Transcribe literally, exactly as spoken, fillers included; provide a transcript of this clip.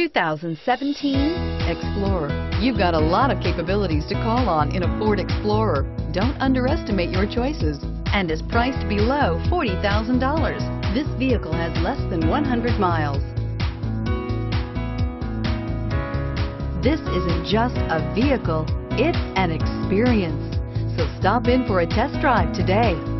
two thousand seventeen Explorer. You've got a lot of capabilities to call on in a Ford Explorer. Don't underestimate your choices, and is priced below forty thousand dollars. This vehicle has less than one hundred miles. This isn't just a vehicle, it's an experience. So stop in for a test drive today.